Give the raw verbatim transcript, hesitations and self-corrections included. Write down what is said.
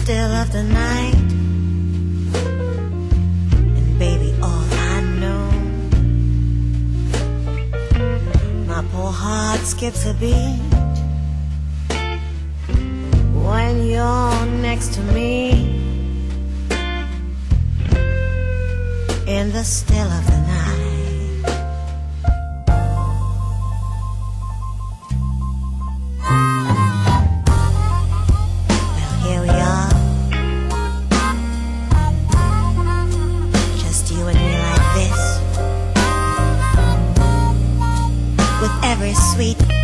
still of the night. And baby, all I know, my poor heart skips a beat when you're next to me, in the still of the night. Well, here we are, just you and me like this, with every sweet